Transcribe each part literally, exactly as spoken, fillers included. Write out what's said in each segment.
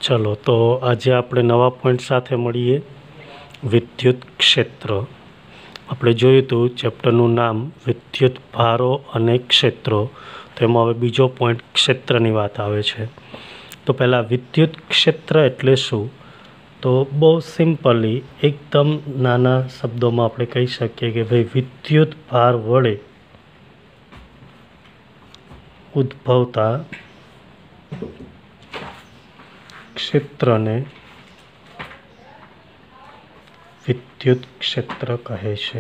चलो तो आज આપણે નવા પોઈન્ટ સાથે મળીએ વિદ્યુત ક્ષેત્ર। આપણે જોયું હતું ચેપ્ટરનું નામ વિદ્યુત ભારો અને ક્ષેત્રો, તેમાં હવે બીજો પોઈન્ટ ક્ષેત્રની વાત આવે છે। તો પહેલાં વિદ્યુત ક્ષેત્ર એટલે શું? તો બહુ સિમ્પલી એકદમ નાના શબ્દોમાં આપણે કહી શકીએ કે ભાઈ વિદ્યુત ભાર વડે ઉદ્ભવતા ક્ષેત્રને વિદ્યુત ક્ષેત્ર કહે છે।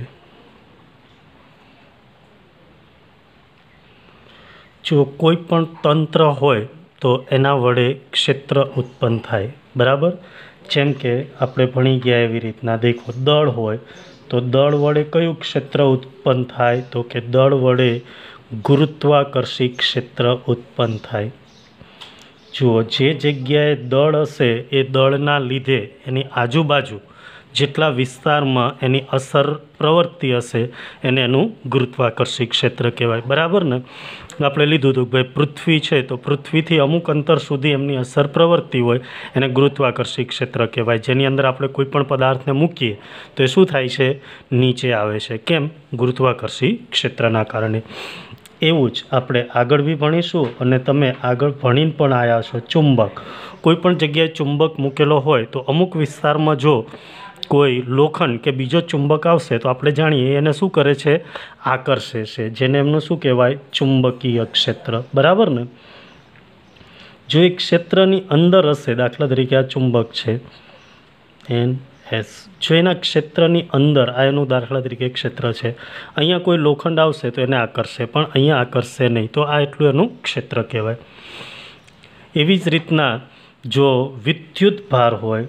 જો કોઈ પણ તંત્ર હોય તો એના વડે ક્ષેત્ર ઉત્પન્ન થાય, બરાબર। જેમ કે આપણે ભણી ગયા એવી રીતના દેખો, દળ હોય તો દળ વડે કયું ક્ષેત્ર ઉત્પન્ન થાય? તો કે દળ વડે ગુરુત્વાકર્ષી ક્ષેત્ર ઉત્પન્ન થાય। જુઓ, જે જગ્યાએ દળ હશે એ દળના લીધે એની આજુબાજુ જેટલા વિસ્તારમાં એની અસર પ્રવર્તી હશે એને એનું ગુરુત્વાકર્ષી ક્ષેત્ર કહેવાય, બરાબર ને? આપણે લીધું હતું કે ભાઈ પૃથ્વી છે તો પૃથ્વીથી અમુક અંતર સુધી એમની અસર પ્રવર્તી હોય એને ગુરુત્વાકર્ષી ક્ષેત્ર કહેવાય, જેની અંદર આપણે કોઈ પણ પદાર્થને મૂકીએ તો એ શું થાય છે? નીચે આવે છે। કેમ? ગુરુત્વાકર્ષી ક્ષેત્રના કારણે। એવું જ આપણે આગળ બી ભણીશું અને તમે આગળ ભણીને પણ આવ્યા છો ચુંબક। કોઈ પણ જગ્યાએ ચુંબક મૂકેલો હોય તો અમુક વિસ્તારમાં જો કોઈ લોખંડ કે બીજો ચુંબક આવશે તો આપણે જાણીએ એને શું કરે છે? આકર્ષે છે, જેને એમનું શું કહેવાય? ચુંબકીય ક્ષેત્ર, બરાબર ને? જો એ ક્ષેત્રની અંદર હશે, દાખલા તરીકે આ ચુંબક છે એન એસ, જો એના ક્ષેત્રની અંદર આ એનું દાખલા તરીકે ક્ષેત્ર છે, અહીંયા કોઈ લોખંડ આવશે તો એને આકર્ષે, પણ અહીંયા આકર્ષે નહીં, તો આ એટલું એનું ક્ષેત્ર કહેવાય। એવી જ રીતના જો વિદ્યુત ભાર હોય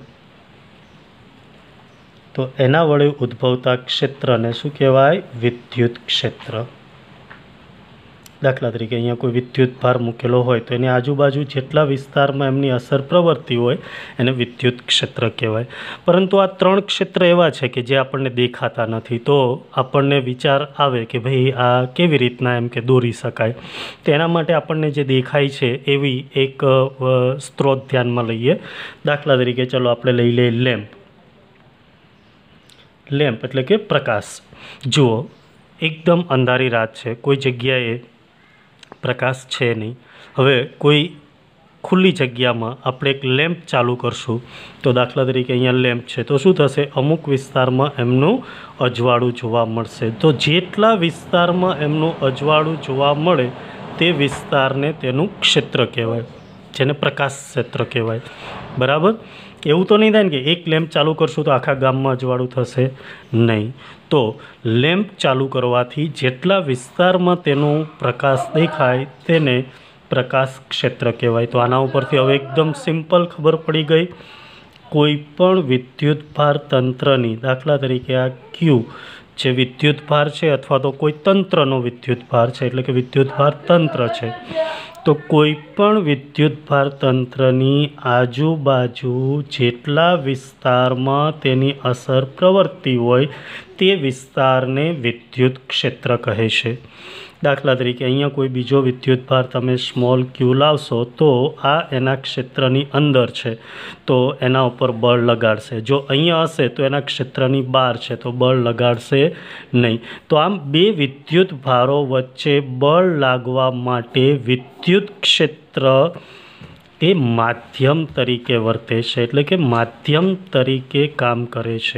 તો એના વડે ઉદ્ભવતા ક્ષેત્રને શું કહેવાય? વિદ્યુત ક્ષેત્ર। દાખલા તરીકે અહીંયા કોઈ વિદ્યુત ભાર મૂકેલો હોય તો એની આજુબાજુ જેટલા વિસ્તારમાં એમની અસર પ્રવર્તી હોય એને વિદ્યુત ક્ષેત્ર કહેવાય। પરંતુ આ ત્રણ ક્ષેત્ર એવા છે કે જે આપણને દેખાતા નથી, તો આપણને વિચાર આવે કે ભાઈ આ કેવી રીતના એમ કે દોરી શકાય? તો એના માટે આપણને જે દેખાય છે એવી એક સ્ત્રોત ધ્યાનમાં લઈએ। દાખલા તરીકે ચલો આપણે લઈ લઈએ લેમ્પ। લેમ્પ એટલે કે પ્રકાશ। જુઓ, એકદમ અંધારી રાત છે, કોઈ જગ્યાએ પ્રકાશ છે નહીં। હવે કોઈ ખુલ્લી જગ્યામાં આપણે એક લેમ્પ ચાલુ કરશું તો દાખલા તરીકે અહીંયા લેમ્પ છે તો શું થશે? અમુક વિસ્તારમાં એમનું અજવાળું જોવા મળશે। તો જેટલા વિસ્તારમાં એમનું અજવાળું જોવા મળે તે વિસ્તારને તેનું ક્ષેત્ર કહેવાય, જેને પ્રકાશ ક્ષેત્ર કહેવાય, બરાબર? એવું તો નહીં થાય ને કે એક લેમ્પ ચાલુ કરશું તો આખા ગામમાં અજવાળું થશે, નહીં। તો લેમ્પ ચાલુ કરવાથી જેટલા વિસ્તારમાં તેનો પ્રકાશ દેખાય તેને પ્રકાશ ક્ષેત્ર કહેવાય। તો આના ઉપરથી હવે એકદમ સિમ્પલ ખબર પડી ગઈ। કોઈ પણ વિદ્યુત ભાર તંત્રની, દાખલા તરીકે આ ક્યુ જે વિદ્યુત ભાર છે અથવા તો કોઈ તંત્રનો વિદ્યુત ભાર છે એટલે કે વિદ્યુત ભાર તંત્ર છે, તો કોઈ પણ વિદ્યુત ભાર તંત્રની આજુબાજુ જેટલા વિસ્તારમાં તેની અસર પ્રવર્તી હોય તે વિસ્તારને વિદ્યુત ક્ષેત્ર કહે છે। દાખલા તરીકે અહીંયા કોઈ બીજો વિદ્યુત ભાર તમે સ્મોલ ક્યુ લાવશો તો આ એના ક્ષેત્રની અંદર છે તો એના ઉપર બળ લગાડશે, જો અહીંયા હશે તો એના ક્ષેત્રની બહાર છે તો બળ લગાડશે નહીં। તો આમ બે વિદ્યુત ભારો વચ્ચે બળ લાગવા માટે વિદ્યુત ક્ષેત્ર એ માધ્યમ તરીકે વર્તે છે, એટલે કે માધ્યમ તરીકે કામ કરે છે,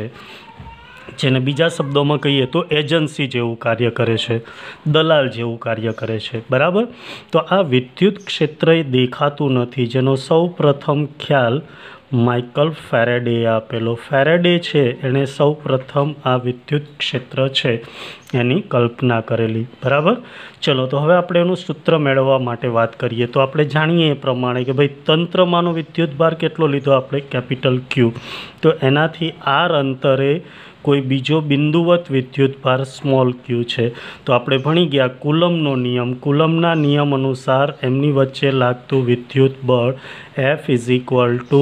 જેને બીજા શબ્દોમાં કહીએ તો એજન્સી જેવું કાર્ય કરે છે, દલાલ જેવું કાર્ય કરે છે, બરાબર? તો આ વિદ્યુત ક્ષેત્ર એ દેખાતું નથી, જેનો સૌ પ્રથમ ખ્યાલ માઇકલ ફેરેડેએ આપેલો। ફેરેડે છે એણે સૌ પ્રથમ આ વિદ્યુત ક્ષેત્ર છે એની કલ્પના કરેલી, બરાબર? ચલો તો હવે આપણે એનું સૂત્ર મેળવવા માટે વાત કરીએ તો આપણે જાણીએ એ પ્રમાણે કે ભાઈ તંત્રમાંનો વિદ્યુત ભાર કેટલો લીધો આપણે? Capital Q. તો એનાથી આર અંતરે કોઈ બીજો બિંદુવત વિદ્યુત ભાર સ્મોલ ક્યુ છે, તો આપણે ભણી ગયા કુલમનો નિયમ। કુલમના નિયમ અનુસાર એમની વચ્ચે લાગતું વિદ્યુત બળ એફ ઇઝ ઇક્વલ ટુ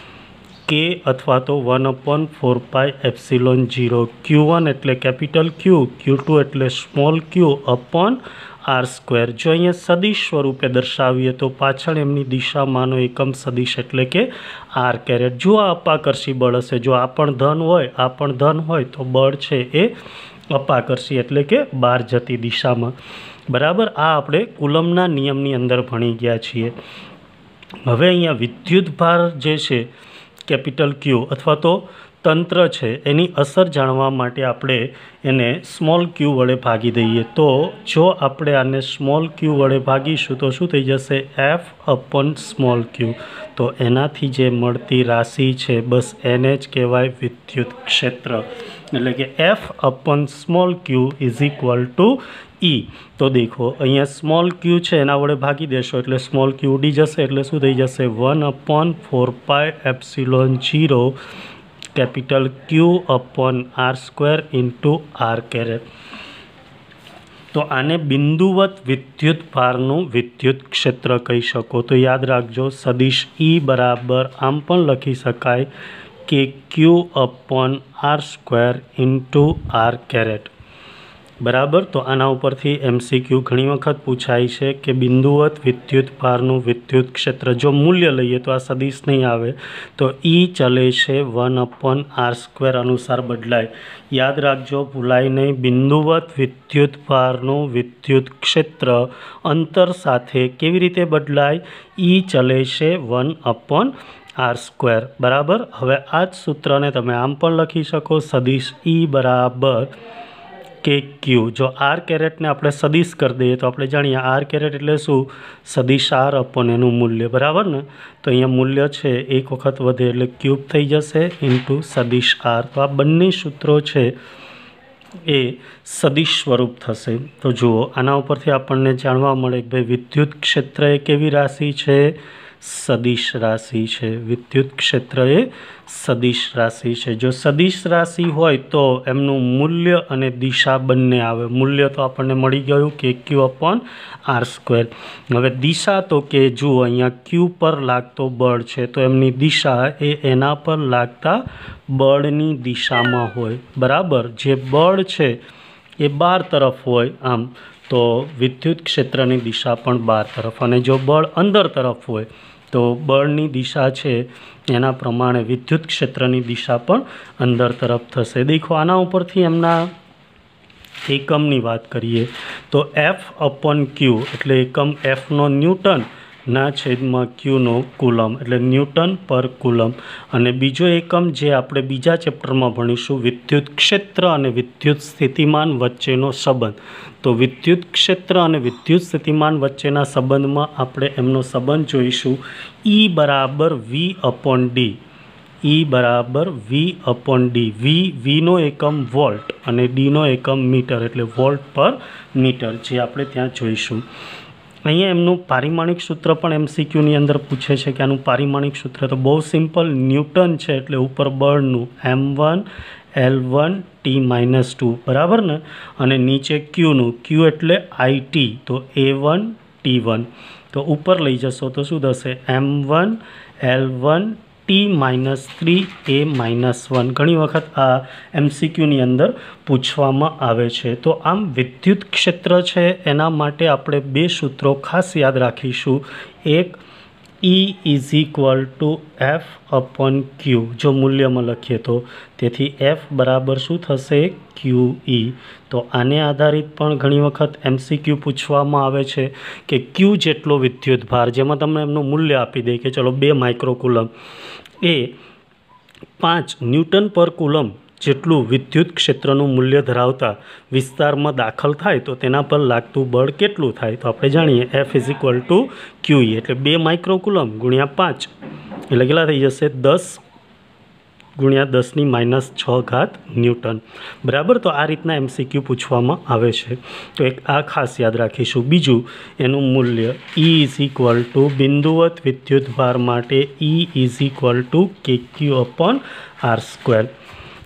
કે અથવા તો one upon four pi epsilon zero, Q one એટલે કેપિટલ ક્યુ, ક્યુ ટુ એટલે small Q upon R square. જો અહીંયા સદિશ સ્વરૂપે દર્શાવીએ તો પાછળ એમની દિશામાંનો એકમ સદિશ એટલે કે આર કેરેટ। જો આ અપાકર્ષી બળ હશે, જો આ પણ ધન હોય આ પણ ધન હોય તો બળ છે એ અપાકર્ષી એટલે કે બહાર જતી દિશામાં, બરાબર। આ આપણે કુલમના નિયમની અંદર ભણી ગયા છીએ। હવે અહીંયા વિદ્યુત ભાર જે છે કેપિટલ ક્યુ અથવા તો તંત્ર છે એની અસર જાણવા માટે આપણે એને સ્મોલ ક્યુ વડે ભાગી દઈએ। તો જો આપણે આને સ્મોલ ક્યુ વડે ભાગીશું તો શું થઈ જશે? F upon small Q. તો એનાથી જે મળતી રાશિ છે બસ એને જ કહેવાય વિદ્યુત ક્ષેત્ર, એટલે કે F upon small Q is equal to E. તો દેખો અહીંયા સ્મોલ ક્યુ છે એના વડે ભાગી દેશો એટલે સ્મોલ ક્યુ ઉડી જશે, એટલે શું થઈ જશે? One upon four pi epsilon zero capital Q upon R square into R caret. તો આને બિંદુવત વિદ્યુત ભારનું વિદ્યુત ક્ષેત્ર કહી શકો। તો યાદ રાખજો, સદિશ ઈ બરાબર આમ પણ લખી શકાય કે Q upon R square into R caret, બરાબર। તો આના ઉપરથી એમસીક્યુ ઘણી વખત પૂછાય છે કે બિંદુવત વિદ્યુત ભારનું વિદ્યુત ક્ષેત્ર જો મૂલ્ય લઈએ તો આ સદિશ નહીં આવે, તો ઈ ચલે છે વન અપોન આર સ્ક્વેર અનુસાર બદલાય। યાદ રાખજો, ભૂલાય નહીં, બિંદુવત વિદ્યુત ભારનું વિદ્યુત ક્ષેત્ર અંતર સાથે કેવી રીતે બદલાય? ઈ ચલે છે વન અપોન આર સ્ક્વેર, બરાબર। હવે આ જ સૂત્રને તમે આમ પણ લખી શકો, સદિશ ઈ બરાબર કે ક્યુ। જો આર કેરેટને આપણે સદિશ કરી દઈએ તો આપણે જાણીએ આર કેરેટ એટલે શું? સદિશ આર અપોન એનું મૂલ્ય, બરાબર ને। તો અહીંયા મૂલ્ય છે એક વખત વધે એટલે ક્યુબ થઈ જશે ઇન્ટુ સદિશ આર। તો આ બંને સૂત્રો છે એ સદિશ સ્વરૂપ થશે। તો જુઓ આના ઉપરથી આપણને જાણવા મળે કે ભાઈ વિદ્યુત ક્ષેત્ર એ કેવી રાશિ છે? સદિશ રાશિ છે। વિદ્યુત ક્ષેત્ર એ સદિશ રાશિ છે। જો સદિશ રાશિ હોય તો એમનું મૂલ્ય અને દિશા બંને આવે। મૂલ્ય તો આપણને મળી ગયું કે ક્યુ અપોન આર સ્ક્વેર। હવે દિશા તો કે જુઓ અહીંયા ક્યુ પર લાગતો બળ છે તો એમની દિશા એ એના પર લાગતા બળની દિશામાં હોય, બરાબર। જે બળ છે એ બાર તરફ હોય આમ તો વિદ્યુત ક્ષેત્રની દિશા પણ બાર તરફ, અને જો બળ અંદર તરફ હોય તો બળની દિશા છે એના પ્રમાણે વિદ્યુત ક્ષેત્રની દિશા પણ અંદર તરફ થશે। દેખો આના ઉપરથી એમના એકમની વાત કરીએ તો એફ અપોન ક્યુ એટલે એકમ એફનો ન્યૂટન ના છેદમાં ક્યુનો કુલમ એટલે ન્યૂટન પર કુલમ, અને બીજો એકમ જે આપણે બીજા ચેપ્ટરમાં ભણીશું વિદ્યુત ક્ષેત્ર અને વિદ્યુત સ્થિતિમાન વચ્ચેનો સંબંધ। તો વિદ્યુત ક્ષેત્ર અને વિદ્યુત સ્થિતિમાન વચ્ચેના સંબંધમાં આપણે એમનો સંબંધ જોઈશું ઈ બરાબર વી અપોન ડી। ઈ બરાબર વી અપોન ડી। વી વીનો એકમ વોલ્ટ અને ડીનો એકમ મીટર એટલે વોલ્ટ પર મીટર, જે આપણે ત્યાં જોઈશું। અહીંયા એમનું પારિમાણિક સૂત્ર પણ એમસીક્યુની અંદર પૂછે છે કે આનું પારિમાણિક સૂત્ર તો બહુ સિમ્પલ, ન્યૂટન છે એટલે ઉપર બળનું M one L one T minus two, બરાબર ને, અને નીચે ક્યુનું, ક્યુ એટલે આઈ ટી તો એ વન ટી વન। તો ઉપર લઈ જશો તો શું થશે? M one L one T minus three A minus one. ઘણી વખત આ એમસીક્યુની અંદર પૂછવામાં આવે છે। તો આમ વિદ્યુત ક્ષેત્ર છે એના માટે આપણે બે સૂત્રો ખાસ યાદ રાખીશું। એક E is equal to F upon Q જો મૂલ્યમાં લખીએ તો, તેથી એફ બરાબર શું થશે? ક્યુ ઈ। તો આને આધારિત પણ ઘણી વખત એમસીક્યુ પૂછવામાં આવે છે કે ક્યુ જેટલો વિદ્યુત ભાર, જેમાં તમને એમનું મૂલ્ય આપી દે કે ચલો બે માઇક્રોકુલમ એ પાંચ ન્યૂટન પર કુલમ જેટલું વિદ્યુત ક્ષેત્રનું મૂલ્ય ધરાવતા વિસ્તારમાં દાખલ થાય તો તેના પર લાગતું બળ કેટલું થાય? તો આપણે જાણીએ F is equal to Q E એટલે બે માઇક્રોકુલમ ગુણ્યા પાંચ એટલે કેટલા થઈ જશે? દસ ગુણ્યા દસની માઇનસ છ ઘાત ન્યૂટન, બરાબર। તો આ રીતના એમસીક્યુ પૂછવામાં આવે છે, તો એક આ ખાસ યાદ રાખીશું। બીજું એનું મૂલ્ય ઈ ઇઝ ઇક્વલ ટુ બિંદુવત વિદ્યુત ભાર માટે ઈ ઇઝ ઇક્વલ ટુ કે ક્યુ અપોન આર સ્ક્વેર।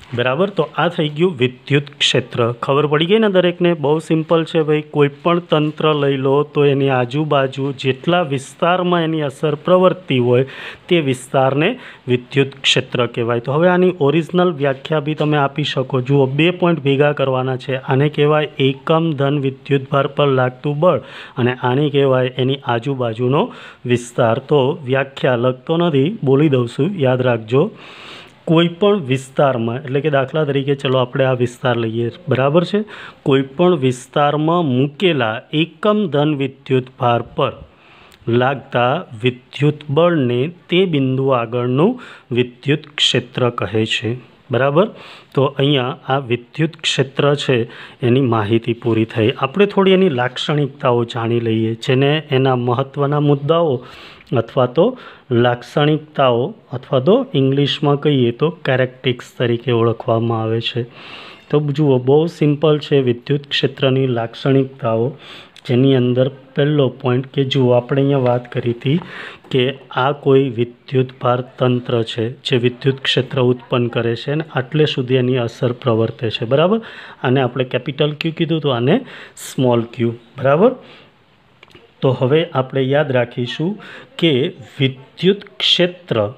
बराबर। तो आ थई गयुं विद्युत क्षेत्र। खबर पड़ी गई ने दरेकने? बहुत सिंपल है भाई। कोईपण तंत्र लई लो तो एनी आजूबाजू जेटला विस्तारमां एनी असर प्रवर्ती होय ते विस्तारने विद्युत क्षेत्र कहेवाय। तो हवे आनी ओरिजिनल व्याख्या भी तमे आपी शको। जुओ, बे पॉइंट भेगा करवाना छे। आने कहेवाय एकम धन विद्युत भार पर लागतुं बळ अने आने कहेवाय एनी आजूबाजूनो विस्तार। तो व्याख्या लगतो नथी, बोली दઉં છું, याद राखजो। कोईपण विस्तारमां, एटले के दाखला तरीके चलो आपणे आ विस्तार लईए, बराबर छे। कोईपण विस्तारमां मूकेला एकम धन विद्युत भार पर लागता विद्युत बळने ते बिंदु आगळनुं विद्युत क्षेत्र कहे छे, बराबर। तो अहींया आ विद्युत क्षेत्र छे एनी माहिती पूरी थई। आपणे थोड़ी एनी लाक्षणिकताओ जाणी लईए, जेने एना महत्वना मुद्दाओ अथवा तो लाक्षणिकताओ अथवा तो इंग्लिश में कहीए तो कैरेक्टरिस्टिक्स तरीके ओळखवामां आवे छे। तो जुओ, बहुत सिंपल है विद्युत क्षेत्रनी लाक्षणिकताओ, जेनी अंदर पहलो पॉइंट के जुओ आपणे अहींया वात करी थी कि आ कोई विद्युत भार तंत्र है जे विद्युत क्षेत्र उत्पन्न करे छे अने आटले सुधी एनी असर प्रवर्ते छे, बराबर। आने आपणे केपिटल क्यू कीधुं तो आने स्मॉल क्यू, बराबर। तो हवे आपणे याद राखीशुं कि विद्युत क्षेत्र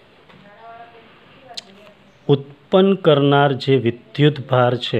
उत्पन्न करनार जे विद्युत भार छे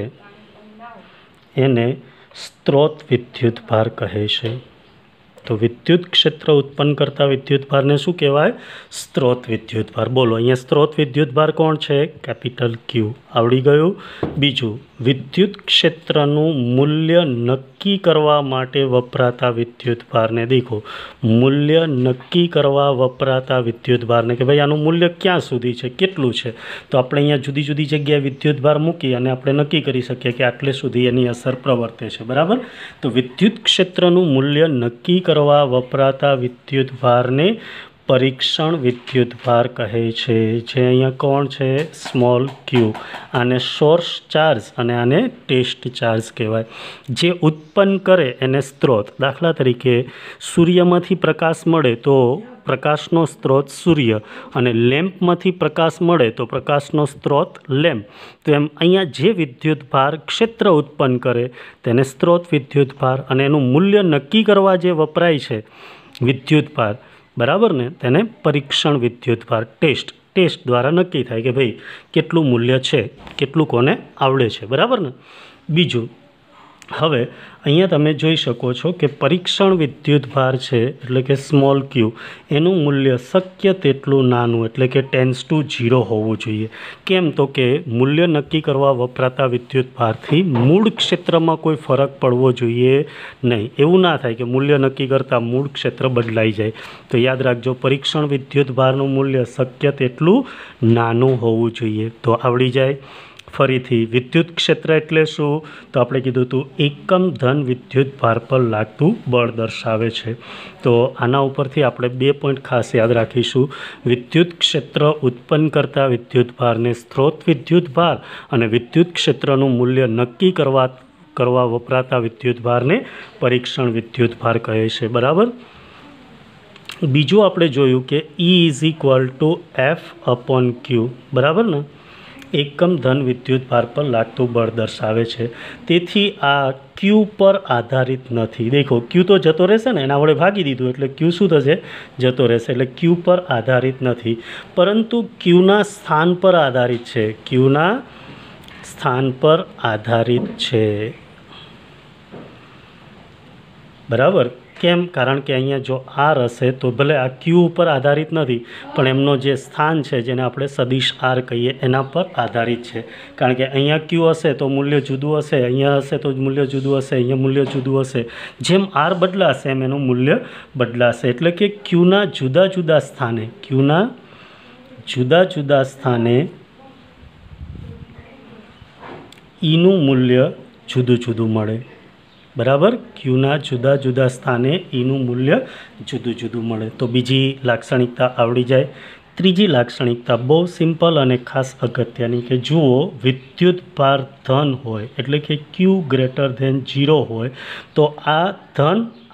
एने स्त्रोत विद्युत भार कहे छे। तो विद्युत क्षेत्र उत्पन्न करता विद्युत भार ने शुं कहेवाय? स्त्रोत विद्युत भार। बोलो, अहींया स्त्रोत विद्युत भार कोण छे? Capital Q. आवड़ी गयुं। बीजुं, विद्युत क्षेत्रनुं मूल्य नक्की करवा माटे वपराता विद्युत भार ने देखो। मूल्य नक्की करवा वपराता विद्युत भार ने कि भाई आनुं मूल्य क्यां सुधी छे, केटलुं छे। तो आपणे अहींया जुदी जुदी जग्याए विद्युत भार मूकी अने आपणे नक्की करी शकीए कि आटले सुधी एनी असर प्रवर्ते छे, बराबर। तो विद्युत क्षेत्रनुं मूल्य नक्की करवा वपराता विद्युत भार ने परीक्षण विद्युत भार कहे छे, जे अहींया कोण छे? Small Q. आने सोर्स चार्ज अने आने टेस्ट चार्ज कहेवाय। जे उत्पन्न करे एने स्त्रोत। दाखला तरीके सूर्यमांथी प्रकाश मळे तो प्रकाशनो स्त्रोत सूर्य अने लेम्पमांथी प्रकाश मळे तो प्रकाशनो स्त्रोत लेम्प। तो एम अहींया जे विद्युत भार क्षेत्र उत्पन्न करे तेने स्त्रोत विद्युत भार अने एनुं मूल्य नक्की करवा जे वपराय छे विद्युत भार, बराबर ने, तेने परीक्षण विद्युत भार टेस्ट टेस्ट द्वारा नक्की थाय कि भाई केटलुं मूल्य छे, केटलुं कोने आवडे छे, बराबर ने। बीजुं, हवे अहींया तमे जोई शको छो कि परीक्षण विद्युत भार छे एटले के स्मॉल क्यू एनुं मूल्य शक्य तेटलुं नानुं एटले के टेन्स टू जीरो होवुं जोईए। केम? तो के मूल्य नक्की करवा वपराता विद्युत भारथी मूळ क्षेत्रमां कोई फरक पड़वो जोईए नहीं। एवुं ना थाय कि मूल्य नक्की करता मूळ क्षेत्र बदलाई जाए। तो याद राखजो, परीक्षण विद्युत भारनुं मूल्य शक्य तेटलुं नानुं होवुं जोईए। तो आवड़ी जाए। फरीथी विद्युत क्षेत्र एटले शुं? तो आपणे कीधुं हतुं एकम धन विद्युत भार पर लागतुं बळ दर्शावे छे। तो आना उपरथी आपणे बे पॉइंट खास याद राखीशुं। विद्युत क्षेत्र उत्पन्न करता विद्युत भार ने स्त्रोत विद्युत भार अने विद्युत क्षेत्रनुं मूल्य नक्की करवा करवा वपराता विद्युत भार ने परीक्षण विद्युत भार कहे छे, बराबर। बीजुं आपणे जोयुं कि E is equal to F upon Q, बराबर ने। एकम धन विद्युत भार पर लागतुं बळ दर्शावे छे। तेथी आ क्यू पर आधारित नहीं। देखो, क्यू तो जतो रहेशे ने, एना वडे भागी दीधुं एटले क्यू शुं थशे? जतो रहेशे। एटले क्यू पर आधारित नहीं, परंतु क्यूना स्थान पर आधारित छे। क्यूना स्थान पर आधारित छे, बराबर। केम? कारण के अहींया जो आर हशे तो भले आ क्यू पर आधारित नहीं, पण एमनो जे स्थान है जेने आपणे सदिश आर कहीए एना पर आधारित है। कारण के अहींया क्यू हशे तो मूल्य जुदुं हशे, अहींया हशे तो मूल्य जुदुं हशे, अहींया मूल्य जुदुं हशे। जेम आर बदलाशे एम एनुं मूल्य बदलाशे। एटले के क्यूना जुदा जुदा स्थाने क्यूना जुदा जुदा स्थाने ईनुं मूल्य जुदुं जुदुं मळे, बराबर। क्यूना जुदा जुदा स्थाने ईनुं मूल्य जुदुं जुदुं मळे। तो बीजी लाक्षणिकता आवड़ी जाए। त्रीजी लाक्षणिकता बहुत सिंपल अने खास अगत्यनी कि जुओ, विद्युत भार धन होय एटले कि क्यू ग्रेटर देन जीरो होय तो आ धन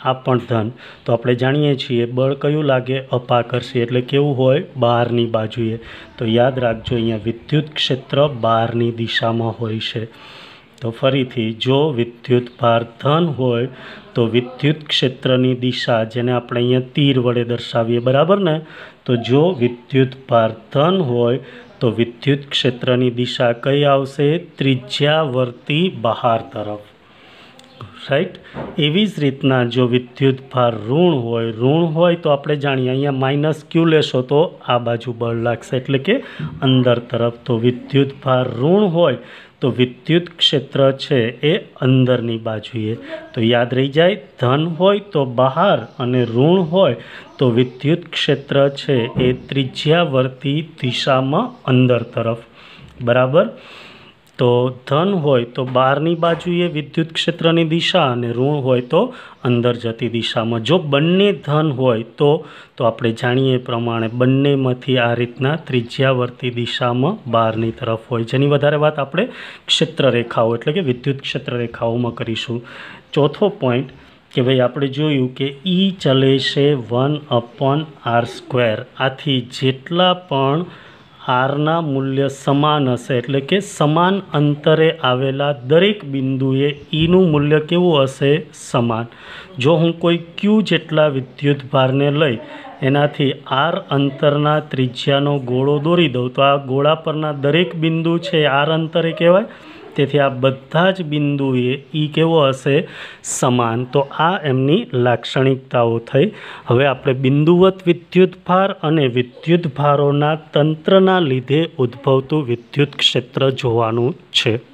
આ પણ ધન, તો આપણે જાણીએ છીએ બળ કયું લાગે, અપાકર્ષી, એટલે કેવું હોય, બહારની બાજુએ. તો યાદ રાખજો અહીંયા વિદ્યુત ક્ષેત્ર બહારની દિશામાં હોય છે. તો ફરીથી, જો વિદ્યુત ભાર ધન હોય તો વિદ્યુત ક્ષેત્રની દિશા, જેને આપણે અહીંયા તીર વડે દર્શાવીએ, બરાબર ને, તો જો વિદ્યુત ભાર ધન હોય તો વિદ્યુત ક્ષેત્રની દિશા કઈ આવશે, ત્રિજ્યાવર્તી બહાર તરફ, રાઈટ. એવી જ રીતના જો વિદ્યુત ભાર ઋણ હોય ઋણ હોય તો આપણે જાણીએ અહીંયા માઇનસ ક્યુ લેશો તો આ બાજુ બળ લાગશે, એટલે કે અંદર તરફ. તો વિદ્યુત ભાર ઋણ હોય તો વિદ્યુત ક્ષેત્ર છે એ અંદરની બાજુએ. તો યાદ રહી જાય, ધન હોય તો બહાર અને ઋણ હોય તો વિદ્યુત ક્ષેત્ર છે એ ત્રિજ્યાવર્તી દિશામાં અંદર તરફ, બરાબર. તો ધન હોય તો બહારની બાજુએ વિદ્યુત ક્ષેત્રની દિશા અને ઋણ હોય તો અંદર જતી દિશામાં. જો બંને ધન હોય તો તો આપણે જાણીએ પ્રમાણે બંનેમાંથી આ રીતના ત્રિજ્યાવર્તી દિશામાં બહારની તરફ હોય, જેની વધારે વાત આપણે ક્ષેત્ર રેખાઓ એટલે કે વિદ્યુત ક્ષેત્ર રેખાઓમાં કરીશું. ચોથો પોઈન્ટ કે ભાઈ આપણે જોયું કે ઈ ચલે છે વન અપોન આર સ્ક્વેર. આથી જેટલા પણ આરના મૂલ્ય સમાન હશે, એટલે કે સમાન અંતરે આવેલા દરેક બિંદુએ ઈનું મૂલ્ય કેવું હશે, સમાન. જો હું કોઈ ક્યુ જેટલા વિદ્યુત ભારને લઈ એનાથી આર અંતરના ત્રિજ્યાનો ગોળો દોરી દઉં તો આ ગોળા પરના દરેક બિંદુ છે આર અંતરે કહેવાય. તેથી આ બધા જ બિંદુએ ઈ કેવો હશે, સમાન. તો આ એમની લાક્ષણિકતાઓ થઈ. હવે આપણે બિંદુવત વિદ્યુત ભાર અને વિદ્યુત ભારોના તંત્રના લીધે ઉદ્ભવતું વિદ્યુત ક્ષેત્ર જોવાનું છે.